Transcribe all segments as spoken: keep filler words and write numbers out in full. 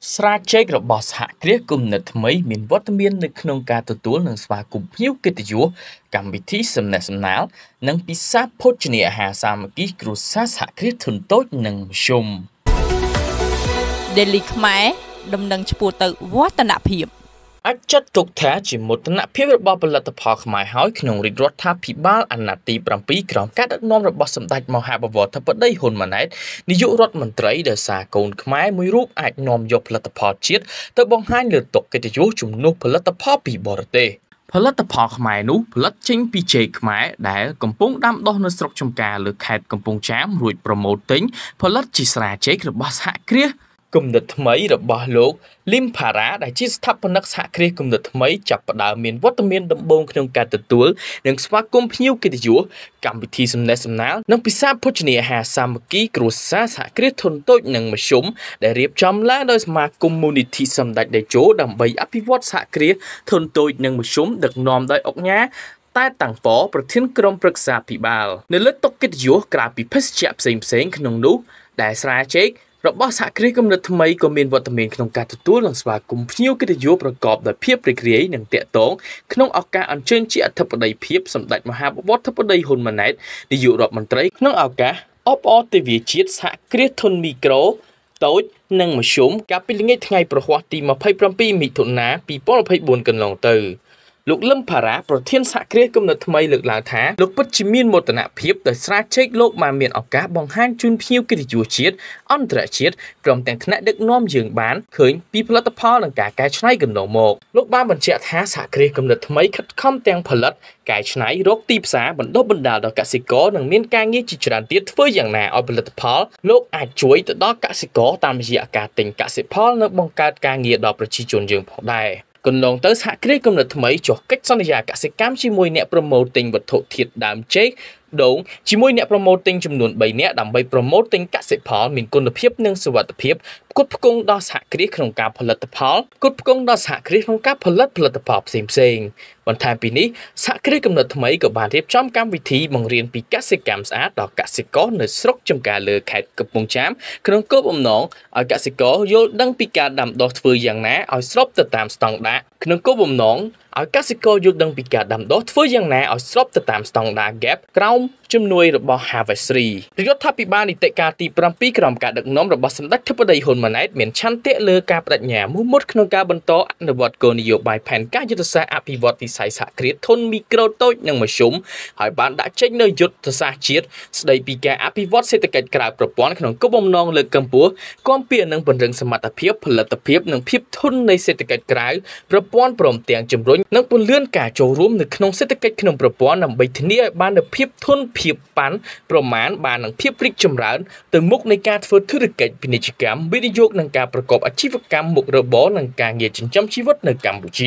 ស្រាជែករបស់សហគ្រាសគំនិតថ្មីមានវត្តមាននៅក្នុងការទទួលនិងស្វាគមន៍ភ្ញៀវកិត្តិយសកម្មវិធីសំណេះសំណាលនិងពិសាភោជនីយអាហារសាមគ្គីគ្រួសារសហគ្រាសធុនតូចនិងមធ្យម Daily ខ្មែរដំណឹងឆ្ពោះទៅវឌ្ឍនភាពអាចចាត់ទុកថាជាមោទនភាពរបស់ផលិតផលខ្មែរហើយក្នុងរាជរដ្ឋាភិបាលអាណត្តិទីប្រាំពីរក្រោមការដឹកនាំរបស់សម្ដេចមហាបវរធិបតីហ៊ុនម៉ាណែតនាយករដ្ឋមន្ត្រីដែលសារកូនខ្មែរមួយរូបអាចនាំយកផលិតផលជាតិទៅបង្ហាញលើតុកិត្តិយសជំនួសផលិតផលពីបរទេសផលិតផលខ្មែរនោះផលិតចេញពីចេកខ្មែរដែលកំពុងដាំដុះនៅស្រុកចំការលើខេត្តកំពង់ចាមរួចប្រមូលទិញផលិតជាស្រាចេករបស់សហគ្រាសគំនិតថ្មីរបស់លោកលីមផារ៉ាដែលជាស្ថាបនិកសហគ្រាសគំនិតថ្មីចាប់ផ្ដើមមានវត្តមានដំបូងក្នុងការទទួលនិងស្វាគមន៍ភ្ញៀវកិត្តិយសកម្មវិធីសំណេះសំណាលនិងពិសាភោជនីយអាហារសាមគ្គីគ្រួសារសហគ្រាសធុនតូចនិងមធ្យមដែលរៀបចំឡើងដោយសមាគមមូលនិធិសម្ដេចតេជោដើម្បីអភិវឌ្ឍសហគ្រាសធុនតូចនិងមធ្យមដឹកនាំដោយអង្គការតែតាំងពប្រធានក្រុមប្រឹក្សាភិបាលនៅលើតុកិត្តិយសក្រៅពីភេសជ្ជៈផ្សេងផ្សេងក្នុងនោះដែលស្រាចេករបស់សហគ្រាសគំនិតថ្មីក៏មានវត្តមានក្នុងការទទួលនិងស្វាគមន៍ភ្ញៀវកិត្តិយសប្រកបដោយភាពរីករាយនិងតាក់ទងក្នុងឱកាសអញ្ជើញជាអធិបតីភាពសម្ដេចមហាបវរធិបតីហ៊ុនម៉ាណែតនាយករដ្ឋមន្ត្រីក្នុងឱកាសអបអរទិវាជាតិសហគ្រាសធុនមីក្រូតូចនិងមធ្យមកាលពីល្ងាចថ្ងៃប្រហ័សទីម្ភៃប្រាំពីរមិថុនាពីរពាន់ម្ភៃបួនកន្លងទៅលោកលឹមផារ៉ាប្រធានសហគ្រាសគំនិតថ្មីលើកឡើងថាលោកពិតជាមានមោទនភាពដោយស្រាចេកលោកបានមានឱកាសបង្ហាញជូនភ្ញៀវកិត្តិយសជាតិអន្តរជាតិព្រមទាំងថ្នាក់ដឹកនាំយើងបានឃើញពីផលិតផលនិងការកែច្នៃកន្លងមកលោកបានបញ្ជាក់ថាសហគ្រាសគំនិតថ្មីខិតខំទាំងផលិតកែច្នៃរកទីផ្សារបណ្ដុះបណ្ដាលដល់កសិករនិងមានការងារជាច្រើនទៀតធ្វើយ៉ាងណាឲ្យផលិតផលលោកអាចជួយទៅដល់កសិករតាមរយៈការទិញកសិផលនិងបង្កើតការងារដល់ប្រជាជនយើងផងដែរកន្លងទៅសហគ្រាសគំនិតថ្មីចុះកិច្ចសន្យាកសិកម្មជាមួយអ្នកប្រមូលទិញវត្ថុធាតុដើមចេកដូងជាមួយអ្នកប្រមូលទិញចំនួនបីនាក់ដើម្បីប្រមូលទិញកសិផលមានគុណភាពនិងសុវត្ថិភាពផ្គត់ផ្គង់ដល់សហគ្រាសក្នុងការផលិតផលផ្គត់ផ្គង់ដល់សហគ្រាសក្នុងការផលិតផលិតផលផ្សេងផ្សេងបន្ថែមពីនេះសហគ្រាសគំនិតថ្មីក៏បានរៀបចំកម្មវិធីបង្រៀនពីកសិកម្មស្អាតដល់កសិករនៅស្រុកចំការលើខេត្តកំពង់ចាមក្នុងគោលបំណងឲ្យកសិករយល់ដឹងពីការដាំដុះធ្វើយ៉ាងណាឲ្យស្របទៅតាមស្តង់ដារក្នុងគោលបំណងឲ្យកសិករយល់ដឹងពីការដាំដុះធ្វើយ៉ាងណាឲ្យស្របទៅតាមស្តង់ដារ Gap ក្រោមជំនួយរបស់ Harvestry រដ្ឋាភិបាលនីតិកាលទីប្រាំពីរក្រោមការដឹកនាំរបស់សម្ដេចធិបតីហ៊ុនម៉ាណែតមានឆន្ទៈលើការបដិញ្ញាមោះមុតក្នុងការបន្តអនុវត្តគោលនយោបាយផែនការយុទ្ធសាស្ត្រអភិវឌ្ឍវិស័យសហគ្រាសធុនមីក្រូតូចនិងមធ្យមហើយបានដាក់ចេញនូវយុទ្ធសាស្ត្រជាតិស្តីពីការអភិវឌ្ឍសេដ្ឋកិច្ចក្រៅប្រព័ន្ធក្នុងគោលបំណងលើកកម្ពស់គាំពៀនិងពង្រឹងសមត្ថភាពផលិតភាពនិងភាពធន់នៃសេដ្ឋកិច្ចក្រៅប្រព័ន្ធព្រមទាំងជំរុញនិងពន្លឿនការចូលរួមនៅក្នុងសេដ្ឋកិច្ចក្នុងប្រព័ន្ធដើម្បីធានាឲ្យបាននូវភាពធន់ភាពប៉ាន់ប្រមាណបាននឹងភាពរីកចម្រើនទៅមុខនៃការធ្វើធុរកិច្ចពាណិជ្ជកម្មវិនិយោគនិងការប្រកបអាជីវកម្មមុខរបរនិងការងារចិញ្ចឹមជីវិតនៅកម្ពុជា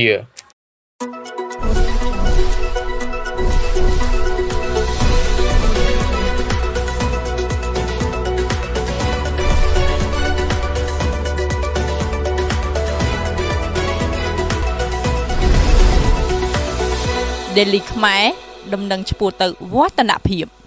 Daily ខ្មែរដំណឹងឆ្ពោះទៅវឌ្ឍនភាព